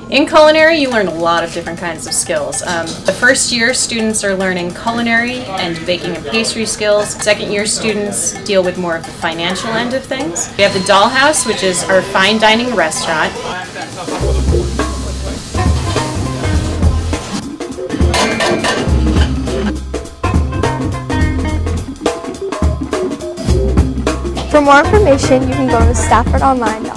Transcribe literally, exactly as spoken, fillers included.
In culinary, you learn a lot of different kinds of skills. Um, the first year, students are learning culinary and baking and pastry skills. Second year students deal with more of the financial end of things. We have the Dollhouse, which is our fine dining restaurant. For more information, you can go to stafford online dot com.